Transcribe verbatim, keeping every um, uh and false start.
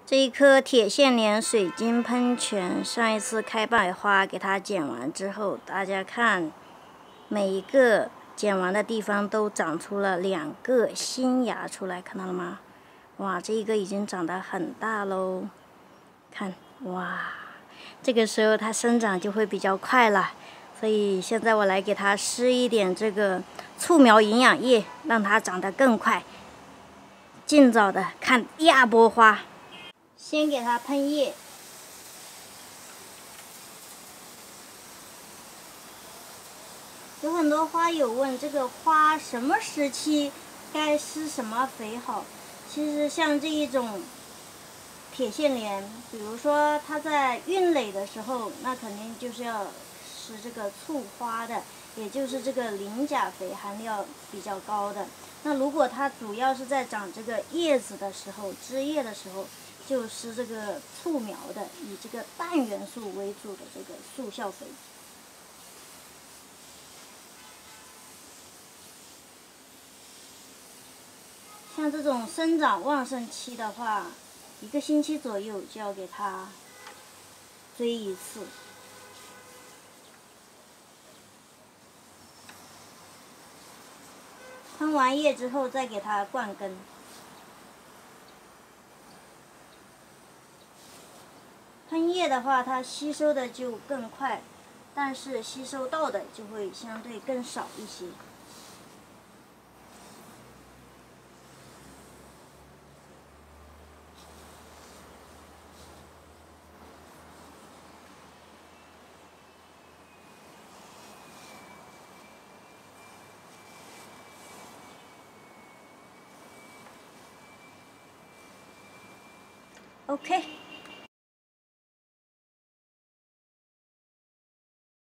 这一颗铁线莲水晶喷泉，上一次开百花给它剪完之后，大家看，每一个剪完的地方都长出了两个新芽出来，看到了吗？哇，这一个已经长得很大喽！看，哇，这个时候它生长就会比较快了。所以现在我来给它施一点这个促苗营养液，让它长得更快，尽早的看第二波花。先给它喷液，有很多花友问这个花什么时期该施什么肥好。其实像这一种铁线莲，比如说它在孕蕾的时候，那肯定就是要施这个促花的，也就是这个磷钾肥含量比较高的。那如果它主要是在长这个叶子的时候、枝叶的时候，就施这个促苗的，以这个氮元素为主的这个速效肥。像这种生长旺盛期的话，一个星期左右就要给它追一次。喷完叶之后再给它灌根。喷叶的话，它吸收的就更快，但是吸收到的就会相对更少一些。OK。